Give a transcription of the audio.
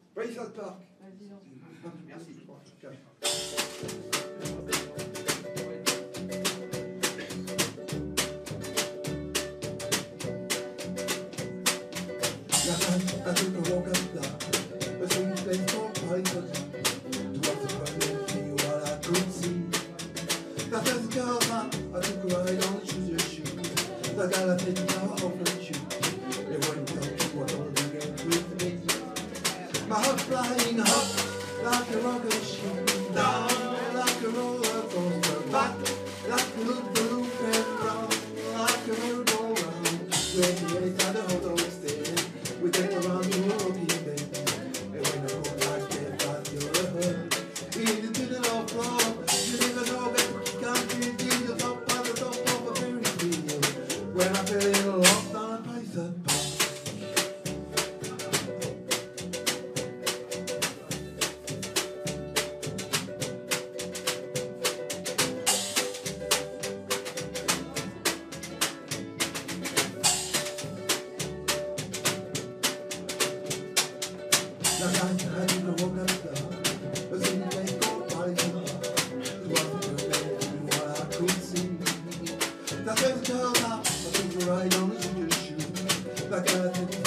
Voyez South Park. Merci. I took a walk up the swing place for Python. Towards the front see what I could see. That was a girl I took a ride on choose shoes. The girl I take now off her shoes. They wouldn't tell me what all the games with me. My heart flying up like a rocket ship. Down like a roller coaster. Back like a loop and round like a merry-go-round. 28 at the hotel stairs. We take around the world, baby. And when I go like that, I feel the hurt. In the middle of love, you never know that you can't be the top of the top of a fairy tale. When I fell in love, down by South Park. Like I took a walk up the swing place called Python. Towards the front what I could see. That was a girl I took a ride on the shoe. Like I